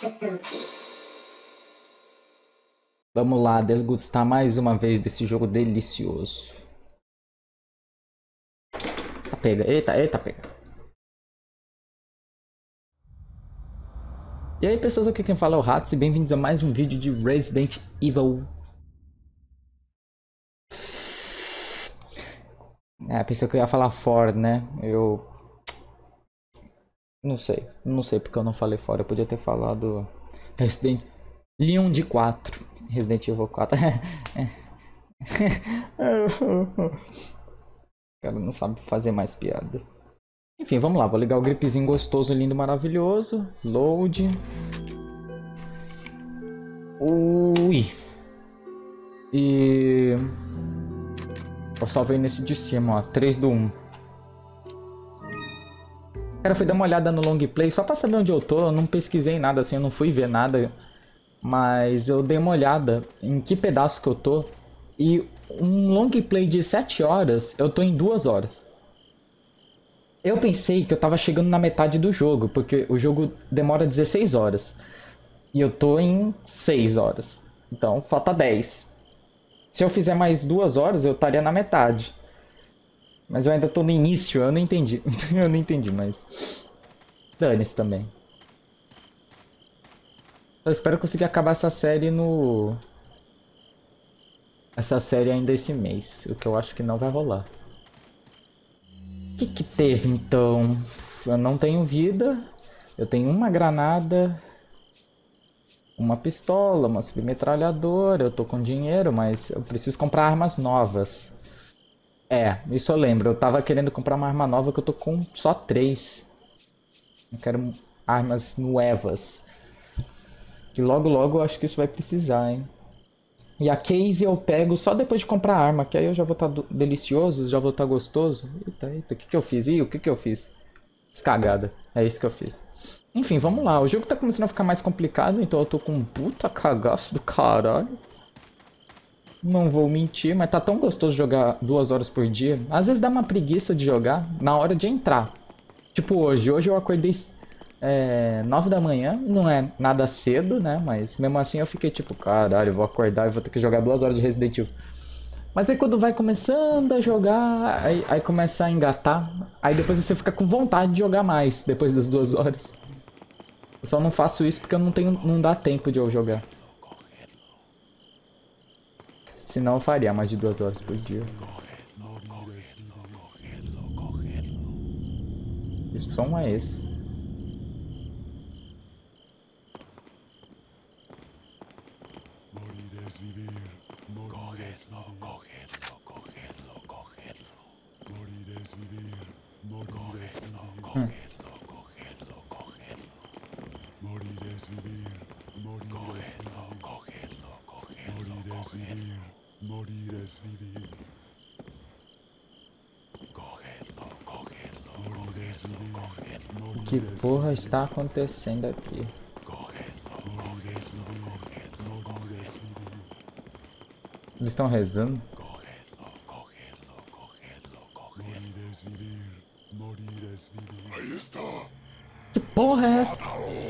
Vamos lá, degustar mais uma vez desse jogo delicioso. Tá pega, eita, eita, pega. E aí pessoas, aqui quem fala é o Hats e bem-vindos a mais um vídeo de Resident Evil. Pensei que eu ia falar for, né? Eu... Não sei porque eu não falei fora, eu podia ter falado Resident Leon de 4. Resident Evil 4. O cara não sabe fazer mais piada. Enfim, vamos lá, vou ligar o gripezinho gostoso, lindo, maravilhoso. Load. Ui. E... eu salvei nesse de cima, ó. 3 do 1. Cara, eu fui dar uma olhada no long play só pra saber onde eu tô. Eu não pesquisei nada assim, eu não fui ver nada. Mas eu dei uma olhada em que pedaço que eu tô. E um long play de 7 horas, eu tô em 2 horas. Eu pensei que eu tava chegando na metade do jogo, porque o jogo demora 16 horas. E eu tô em 6 horas. Então, falta 10. Se eu fizer mais 2 horas, eu estaria na metade. Mas eu ainda tô no início, eu não entendi. Eu não entendi, mas... dane-se também. Eu espero conseguir acabar essa série no... essa série ainda esse mês. O que eu acho que não vai rolar. O que que teve, então? Eu não tenho vida. Eu tenho uma granada... uma pistola, uma submetralhadora. Eu tô com dinheiro, mas eu preciso comprar armas novas. Isso eu lembro. Eu tava querendo comprar uma arma nova que eu tô com só 3. Eu quero armas nuevas. Que logo logo eu acho que isso vai precisar, hein? E a case eu pego só depois de comprar a arma, que aí eu já vou estar delicioso, já vou estar gostoso. Eita, eita, o que que eu fiz? Ih, o que que eu fiz? Descagada. É isso que eu fiz. Enfim, vamos lá. O jogo tá começando a ficar mais complicado, então eu tô com um puta cagaço do caralho. Não vou mentir, mas tá tão gostoso jogar 2 horas por dia. Às vezes dá uma preguiça de jogar na hora de entrar. Tipo hoje. Hoje eu acordei 9 da manhã. Não é nada cedo, né? Mas mesmo assim eu fiquei tipo, caralho, eu vou acordar e vou ter que jogar 2 horas de Resident Evil. Mas aí quando vai começando a jogar, aí começa a engatar. Aí depois você fica com vontade de jogar mais depois das 2 horas. Eu só não faço isso porque eu não tenho, não dá tempo de eu jogar. Senão eu faria mais de 2 horas por dia. Isso só um é esse. Hum. O que porra está acontecendo aqui? Eles estão rezando? Que porra é essa?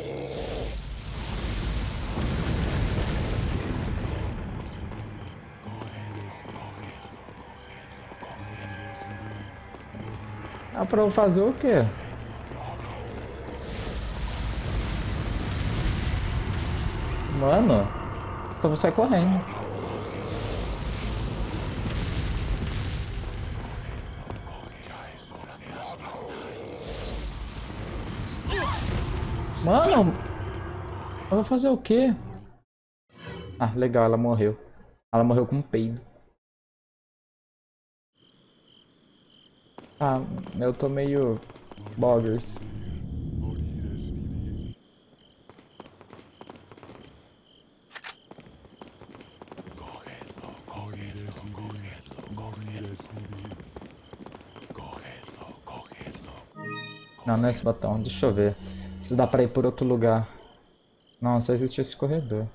Ah, pra eu fazer o quê? Mano, então vou sair correndo. Mano, eu vou fazer o quê? Ah, legal, ela morreu. Ela morreu com um peido. Ah, eu tô meio... boggers. Não, não é esse botão. Deixa eu ver. Se dá pra ir por outro lugar. Não, só existe esse corredor.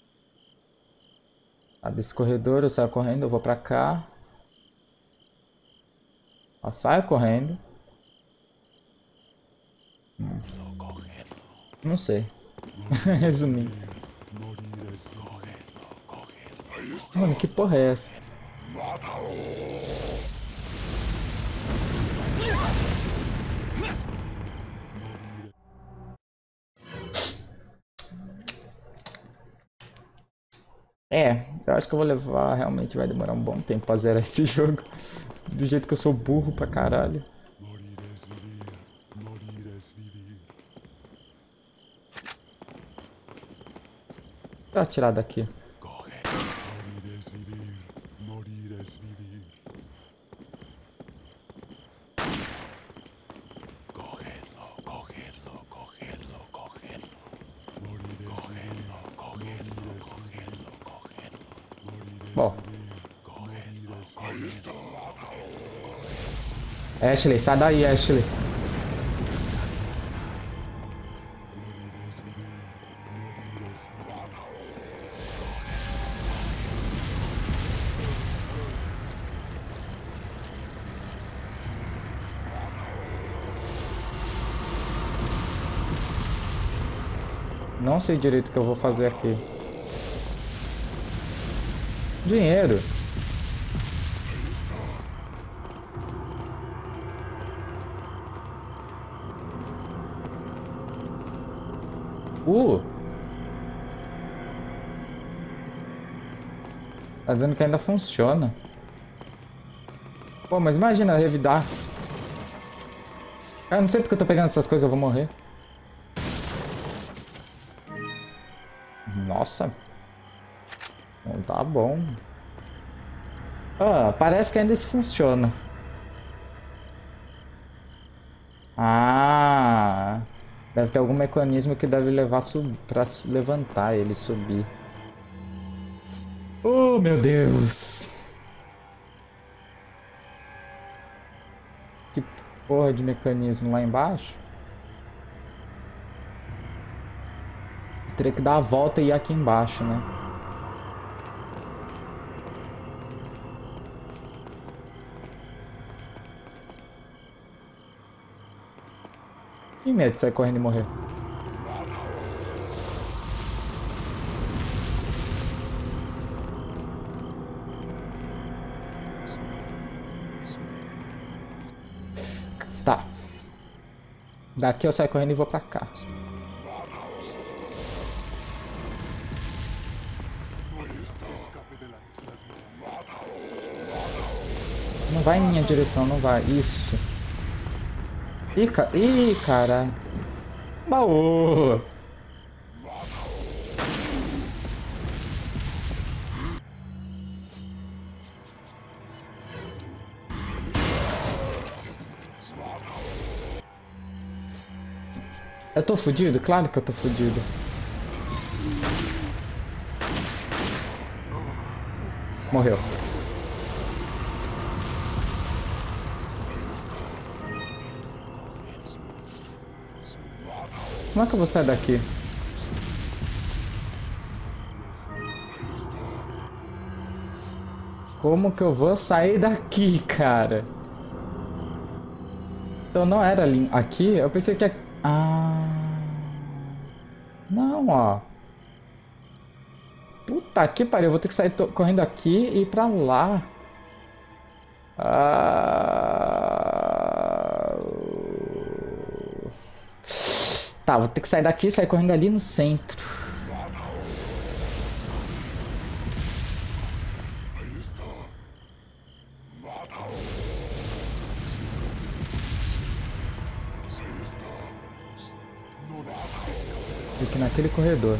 Ah, desse corredor eu saio correndo, eu vou pra cá. Ó, saio correndo. Não sei. Resumindo. Mano, que porra é essa? É, eu acho que eu vou levar, realmente vai demorar um bom tempo pra zerar esse jogo. Do jeito que eu sou burro pra caralho. Vou atirar daqui. Bom. Ashley, sai daí, Ashley. Não sei direito o que eu vou fazer aqui. Dinheiro. Tá dizendo que ainda funciona. Pô, mas imagina revidar. Eu não sei porque eu tô pegando essas coisas, eu vou morrer. Nossa. Não tá bom. Ah, parece que ainda isso funciona. Ah. Deve ter algum mecanismo que deve levar pra levantar ele, subir. Oh, meu Deus. Que porra de mecanismo lá embaixo? Teria que dar a volta e ir aqui embaixo, né? Que medo de sair correndo e morrer. Tá. Daqui eu saio correndo e vou pra cá. Não vai em minha direção, não vai. Isso. Ih, cara. Baú. Eu tô fudido? Claro que eu tô fudido. Morreu. Como é que eu vou sair daqui? Como que eu vou sair daqui, cara? Então não era ali. Aqui? Eu pensei que... Ah... Não, ó. Puta que pariu. Eu vou ter que sair correndo aqui e ir pra lá. Ah... Tá, vou ter que sair daqui e sair correndo ali no centro. Aqui naquele corredor.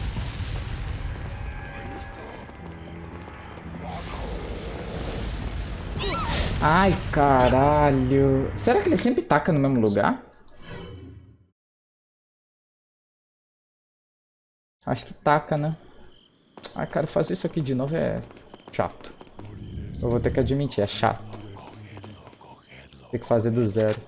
Ai, caralho. Será que ele sempre taca no mesmo lugar? Acho que taca, né? Ai, cara, fazer isso aqui de novo é chato. Eu vou ter que admitir, é chato. Tem que fazer do zero.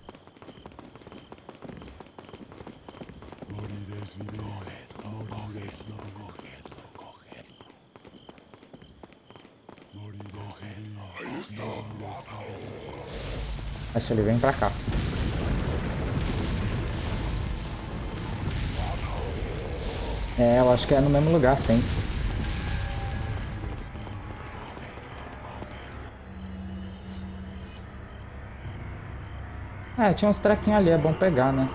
Acho que ele vem pra cá. É, eu acho que é no mesmo lugar sempre. É, tinha uns trequinhos ali, é bom pegar, né?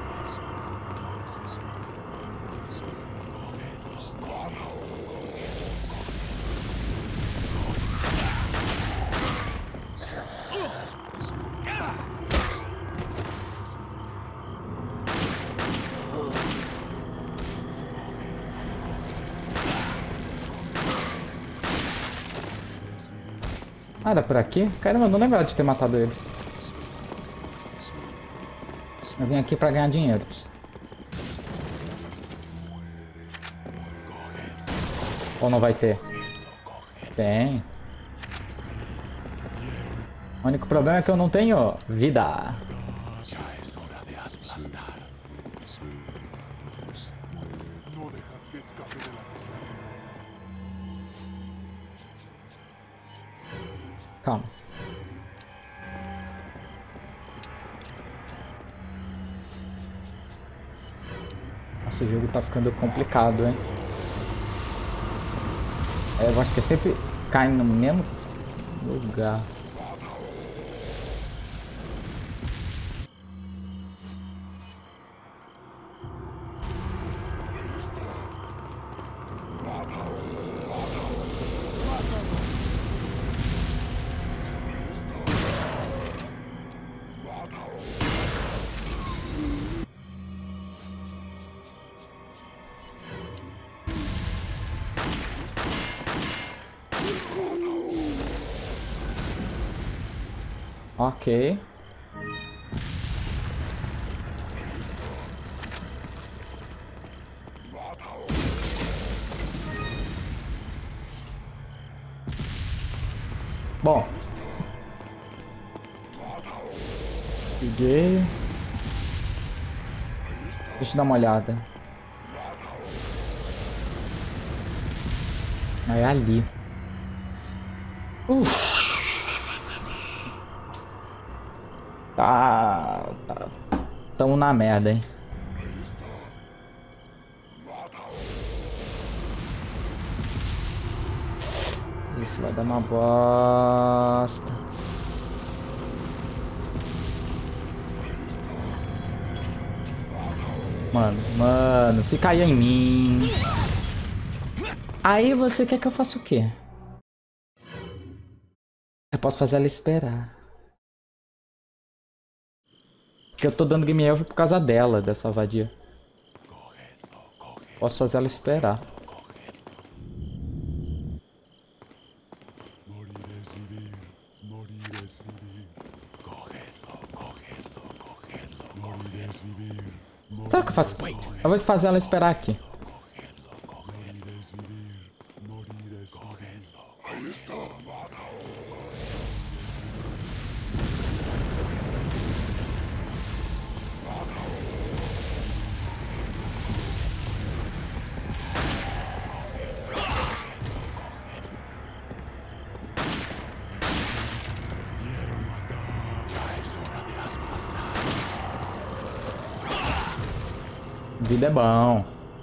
Ah, era por aqui? Caramba, eu não lembrava de ter matado eles. Eu vim aqui pra ganhar dinheiro. Ou não vai ter? Tem. O único problema é que eu não tenho vida. Calma. Nossa, o jogo tá ficando complicado, hein? É, eu acho que sempre cai no mesmo lugar. Ok. Bom. Peguei. Deixa eu dar uma olhada. É ali. Tá. Tamo na merda, hein? Isso vai dar uma bosta. Mano, se cair em mim. Aí você quer que eu faça o quê? Eu posso fazer ela esperar. Porque eu tô dando game over por causa dela, dessa vadia. Posso fazer ela esperar. Sabe o que eu faço? Eu vou fazer ela esperar aqui. Vida é bom.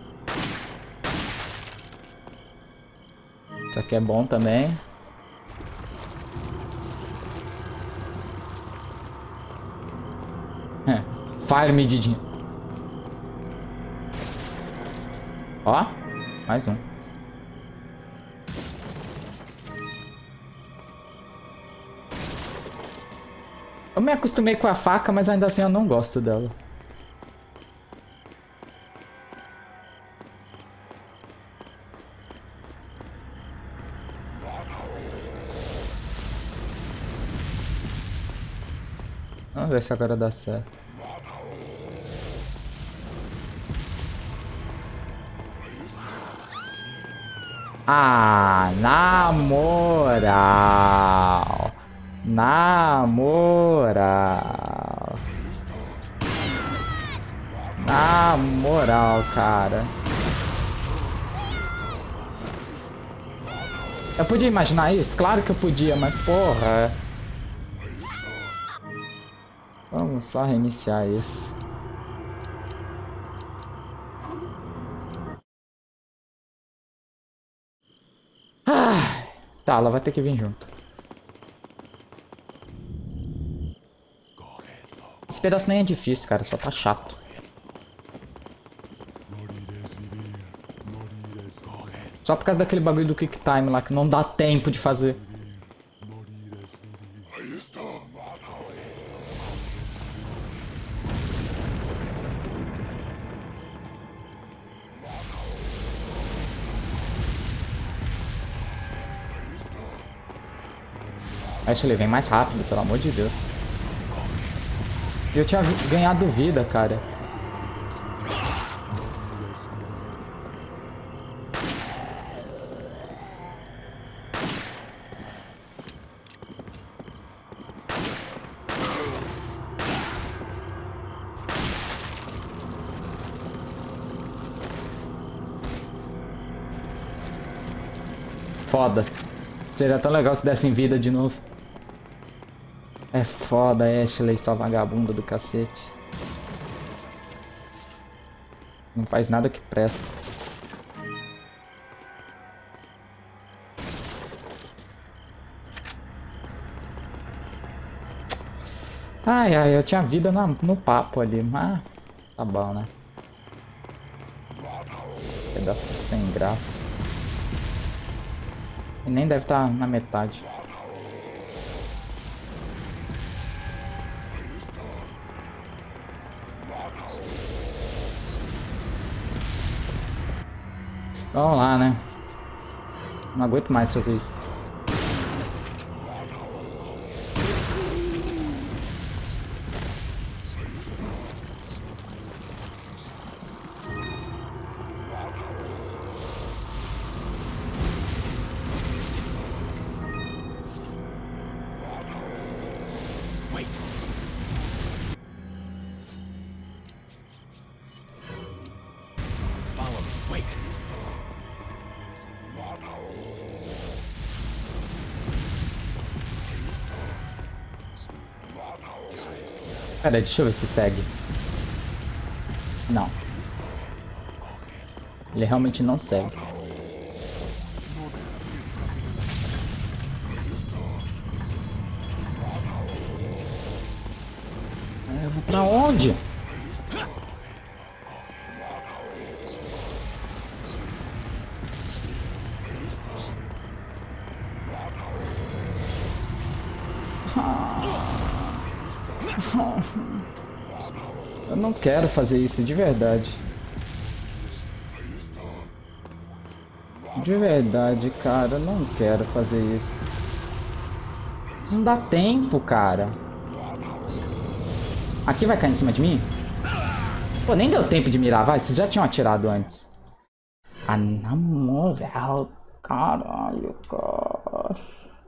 Isso aqui é bom também. Fire medidinho. Ó, mais um. Eu me acostumei com a faca, mas ainda assim eu não gosto dela. Vamos ver se agora dá certo. Ah, na moral. Na moral. Na moral, cara. Eu podia imaginar isso? Claro que eu podia, mas porra. Vamos só reiniciar isso. Tá, ela vai ter que vir junto. Esse pedaço nem é difícil, cara. Só tá chato. Só por causa daquele bagulho do Quick Time lá, que não dá tempo de fazer. Ashley, vem mais rápido, pelo amor de Deus. Eu tinha ganhado vida, cara. Foda. Seria tão legal se dessem vida de novo. É foda, Ashley, só vagabunda do cacete. Não faz nada que presta. Ai, ai, eu tinha vida no papo ali, mas tá bom, né? Pedaço sem graça. E nem deve estar na metade. Vamos lá, né? Não aguento mais fazer isso. Pera, deixa eu ver se segue. Não. Ele realmente não segue. Eu vou pra onde? Eu não quero fazer isso de verdade. De verdade, cara, eu não quero fazer isso. Não dá tempo, cara. Aqui vai cair em cima de mim? Pô, nem deu tempo de mirar, vai. Vocês já tinham atirado antes. Ah, na moral, caralho, cara.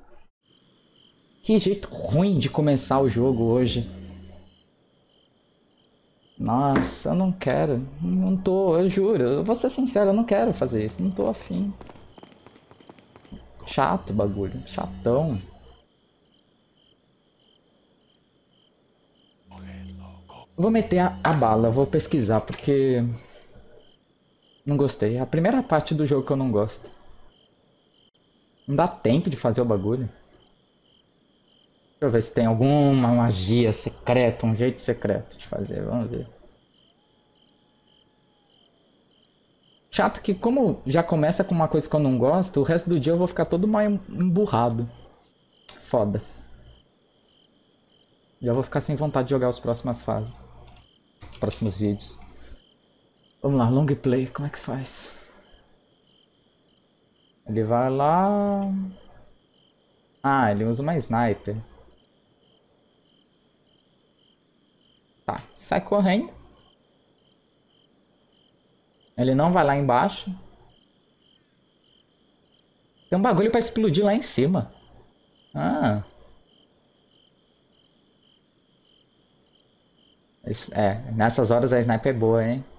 Que jeito ruim de começar o jogo hoje. Nossa, eu não quero. Não tô, eu juro. Eu vou ser sincero, eu não quero fazer isso. Não tô afim. Chato o bagulho. Chatão. Vou meter a bala, vou pesquisar, porque... Não gostei. É a primeira parte do jogo que eu não gosto. Não dá tempo de fazer o bagulho. Deixa eu ver se tem alguma magia secreta, um jeito secreto de fazer. Vamos ver. Chato que como já começa com uma coisa que eu não gosto, o resto do dia eu vou ficar todo mal emburrado. Foda. Já vou ficar sem vontade de jogar as próximas fases. Os próximos vídeos. Vamos lá, long play, como é que faz? Ele vai lá... Ah, ele usa uma sniper. Tá, sai correndo. Ele não vai lá embaixo. Tem um bagulho pra explodir lá em cima. Ah. É, nessas horas a sniper é boa, hein?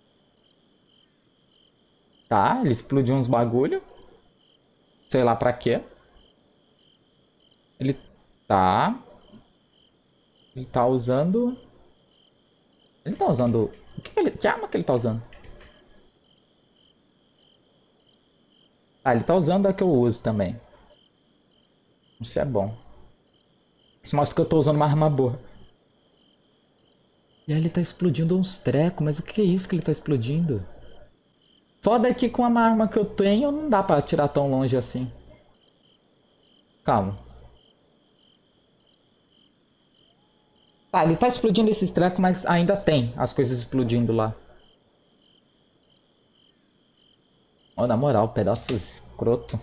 Tá, ele explodiu uns bagulho. Sei lá pra quê. Ele tá... Ele tá usando... Ele tá usando... Que arma que ele tá usando? Ah, ele tá usando a que eu uso também. Isso é bom. Isso mostra que eu tô usando uma arma boa. E aí ele tá explodindo uns trecos, mas o que é isso que ele tá explodindo? Foda é que com a arma que eu tenho não dá pra atirar tão longe assim. Calma. Tá, ele tá explodindo esses trecos, mas ainda tem as coisas explodindo lá. Oh, na moral, pedaço escroto.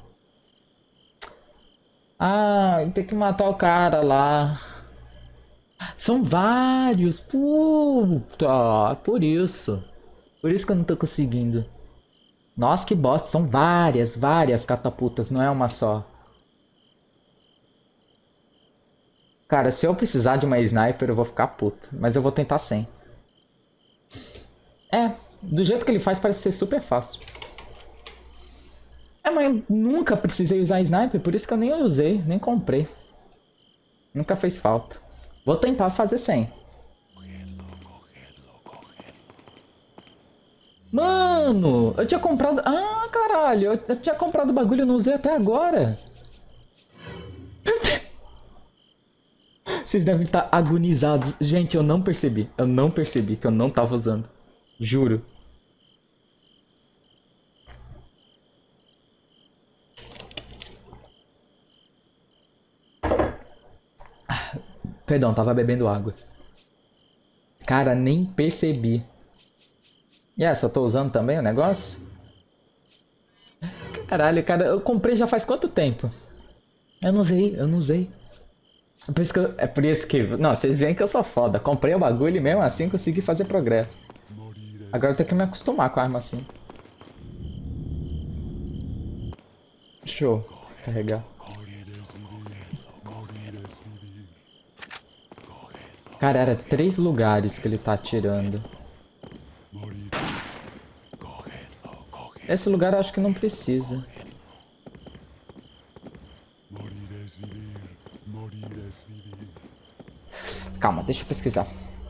Ah, tem que matar o cara lá. São vários. Puta, por isso. Por isso que eu não tô conseguindo. Nossa, que bosta. São várias, várias catapultas. Não é uma só. Cara, se eu precisar de uma sniper, eu vou ficar puto. Mas eu vou tentar sem. É, do jeito que ele faz, parece ser super fácil. É, mas eu nunca precisei usar sniper, por isso que eu nem usei, nem comprei. Nunca fez falta. Vou tentar fazer sem. Mano, eu tinha comprado... Ah, caralho, eu tinha comprado o bagulho e não usei até agora. Vocês devem estar agonizados. Gente, eu não percebi. Eu não percebi que eu não tava usando. Juro. Perdão, tava bebendo água. Cara, nem percebi. E essa, eu tô usando também o negócio? Caralho, cara, eu comprei já faz quanto tempo? Eu não usei, eu não usei. É por isso que... Não, vocês veem que eu sou foda. Comprei o bagulho e mesmo assim consegui fazer progresso. Agora eu tenho que me acostumar com a arma assim. Show. Carregar. Cara, era 3 lugares que ele tá atirando. Esse lugar eu acho que não precisa. Calma, deixa eu pesquisar.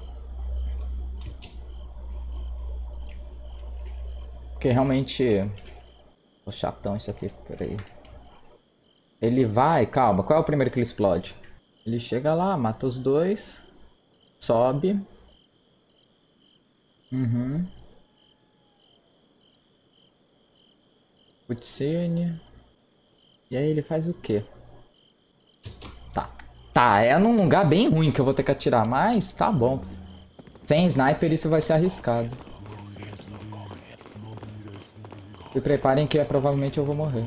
Porque realmente... Tô chatão isso aqui, peraí. Ele vai... Calma, qual é o primeiro que ele explode? Ele chega lá, mata os dois. Sobe. Uhum. Cutscene. E aí ele faz o quê? Tá. Tá, é num lugar bem ruim que eu vou ter que atirar, mas tá bom. Sem sniper isso vai ser arriscado. Se preparem que provavelmente eu vou morrer.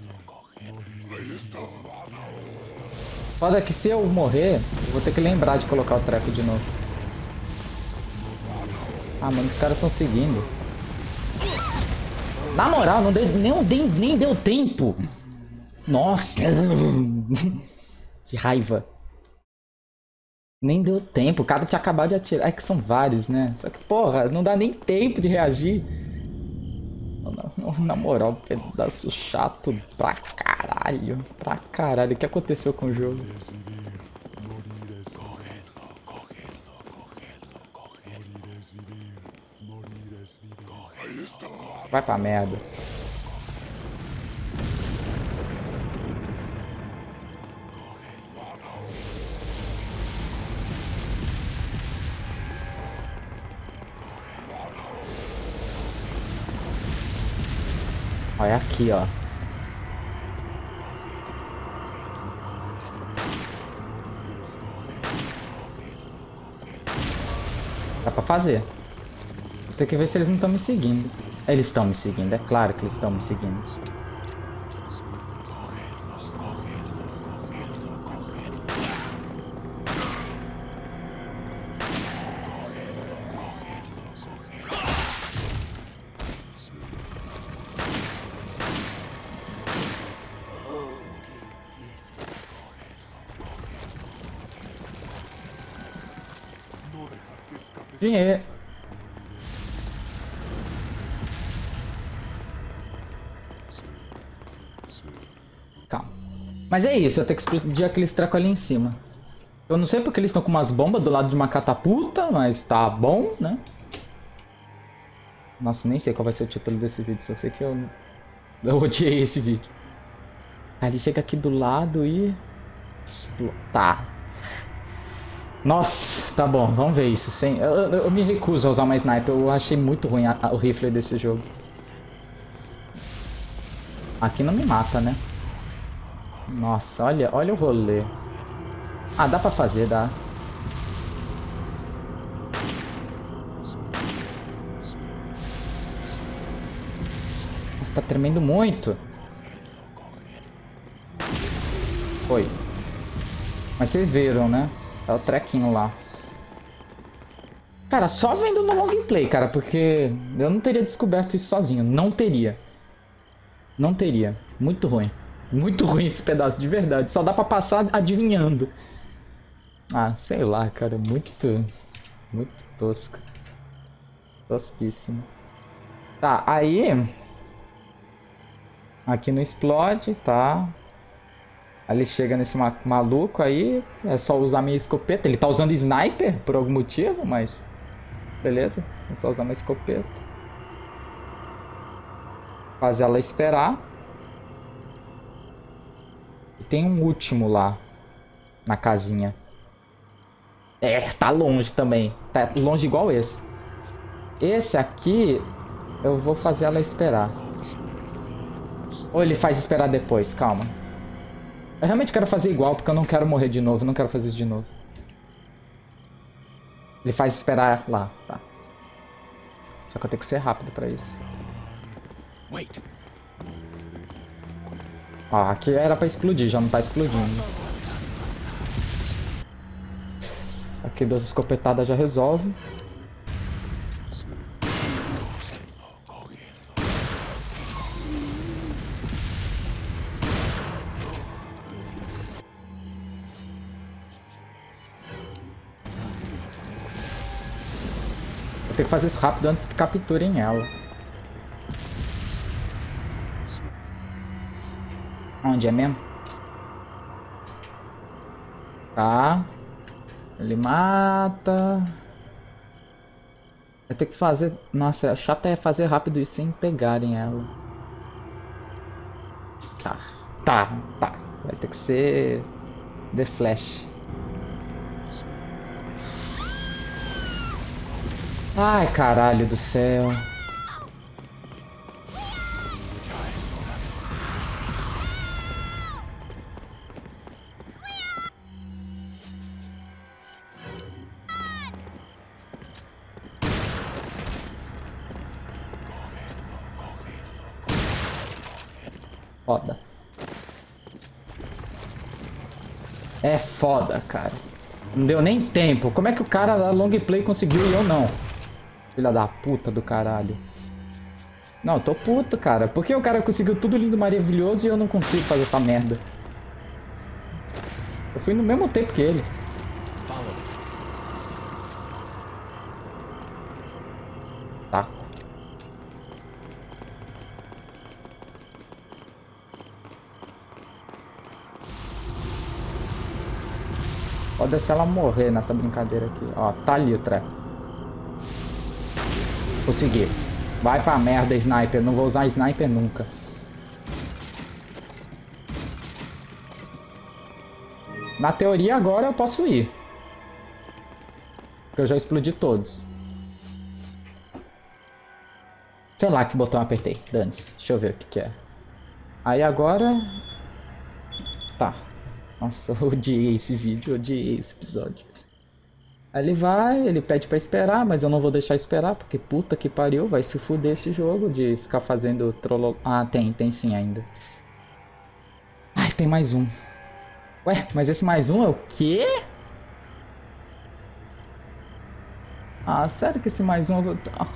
Foda que se eu morrer, eu vou ter que lembrar de colocar o treco de novo. Ah, mano, os caras estão seguindo. Na moral, não deu, nem deu tempo. Nossa. Que raiva. Nem deu tempo, o cara tinha acabado de atirar. É que são vários, né? Só que, porra, não dá nem tempo de reagir. Na moral, pedaço chato pra caralho. Pra caralho. O que aconteceu com o jogo? Vai pra merda. Olha aqui, ó. Dá pra fazer. Tem que ver se eles não estão me seguindo. Eles estão me seguindo, é claro que eles estão me seguindo. Dinheiro. Calma. Mas é isso, eu tenho que explodir aqueles trecos ali em cima. Eu não sei porque eles estão com umas bombas do lado de uma catapulta, mas tá bom, né? Nossa, nem sei qual vai ser o título desse vídeo, só sei que eu odiei esse vídeo. Ele chega aqui do lado e... Tá. Nossa, tá bom, vamos ver isso. Sem... Eu me recuso a usar uma sniper. Eu achei muito ruim o rifle desse jogo. Aqui não me mata, né? Nossa, olha o rolê. Ah, dá pra fazer, dá. Nossa, tá tremendo muito. Foi. Mas vocês viram, né? É o trequinho lá. Cara, só vendo no long play, cara, porque eu não teria descoberto isso sozinho. Não teria. Não teria. Muito ruim. Muito ruim esse pedaço, de verdade. Só dá pra passar adivinhando. Ah, sei lá, cara. Muito tosco. Tosquíssimo. Tá, aí... Aqui não explode, tá? Aí ele chega nesse maluco aí. É só usar minha escopeta. Ele tá usando sniper por algum motivo, mas... Beleza. É só usar uma escopeta. Fazer ela esperar. E tem um último lá. Na casinha. É, tá longe também. Tá longe igual esse. Esse aqui... Eu vou fazer ela esperar. Ou ele faz esperar depois, calma. Eu realmente quero fazer igual, porque eu não quero morrer de novo. Eu não quero fazer isso de novo. Ele faz esperar lá, tá. Só que eu tenho que ser rápido pra isso. Ó, aqui era pra explodir, já não tá explodindo. Aqui 2 escopetadas já resolve. Vou ter que fazer isso rápido antes que capturem ela. Onde é mesmo? Tá. Ele mata. Vai ter que fazer... Nossa, chato é fazer rápido isso sem pegarem ela. Tá. Vai ter que ser... The Flash. Ai, caralho do céu. Foda. É foda, cara. Não deu nem tempo. Como é que o cara da long play conseguiu e eu não? Filha da puta do caralho. Não, eu tô puto, cara. Por que o cara conseguiu tudo lindo, maravilhoso e eu não consigo fazer essa merda? Eu fui no mesmo tempo que ele. Tá. Pode ser ela morrer nessa brincadeira aqui. Ó, tá ali o treco. Consegui. Vai pra merda, sniper. Não vou usar sniper nunca. Na teoria, agora eu posso ir. Porque eu já explodi todos. Sei lá que botão eu apertei. Dane-se. Deixa eu ver o que que é. Aí agora... Tá. Nossa, eu odiei esse vídeo. Eu odiei esse episódio. Aí ele vai, ele pede pra esperar, mas eu não vou deixar esperar, porque puta que pariu, vai se fuder esse jogo de ficar fazendo trollo... Ah, tem sim ainda. Ai, tem mais um. Ué, mas esse mais um é o quê? Ah, sério que esse mais um...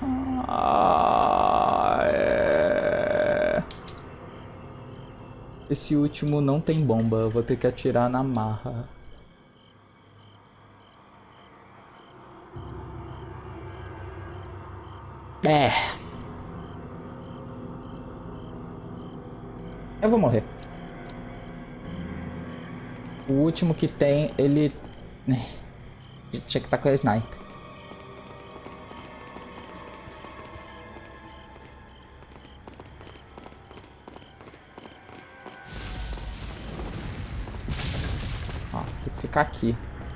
Ah, é... Esse último não tem bomba, eu vou ter que atirar na marra. É. Eu vou morrer. O último que tem, ele... Tinha que estar com a sniper. ficar aqui.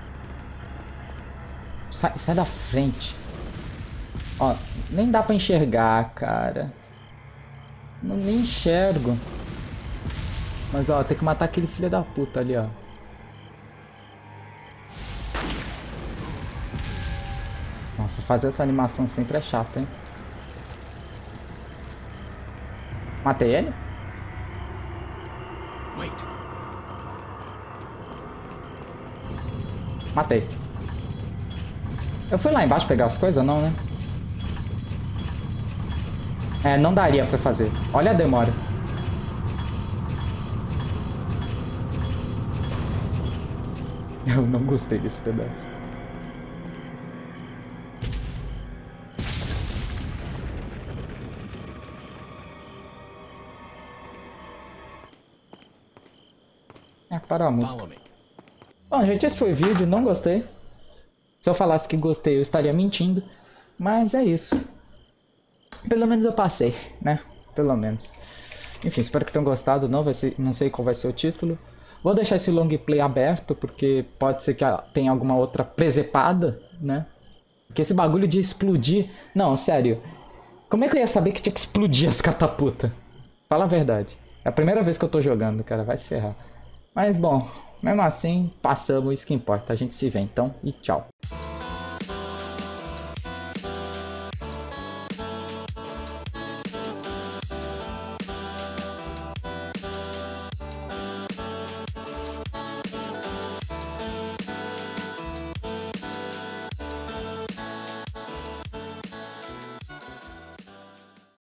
Sai da frente. Ó, nem dá pra enxergar, cara. Não, nem enxergo. Mas, ó, tem que matar aquele filho da puta ali, ó. Nossa, fazer essa animação sempre é chato, hein? Matei ele? Matei. Eu fui lá embaixo pegar as coisas, não, né? É, não daria pra fazer. Olha a demora. Eu não gostei desse pedaço. É, parou a música. Bom, gente, esse foi o vídeo. Não gostei. Se eu falasse que gostei, eu estaria mentindo. Mas é isso. Pelo menos eu passei, né? Pelo menos. Enfim, espero que tenham gostado. Não sei qual vai ser o título. Vou deixar esse long play aberto, porque pode ser que tenha alguma outra presepada, né? Porque esse bagulho de explodir... Não, sério. Como é que eu ia saber que tinha que explodir as catapultas? Fala a verdade. É a primeira vez que eu tô jogando, cara. Vai se ferrar. Mas, bom, mesmo assim, passamos. Isso que importa. A gente se vê, então. E tchau.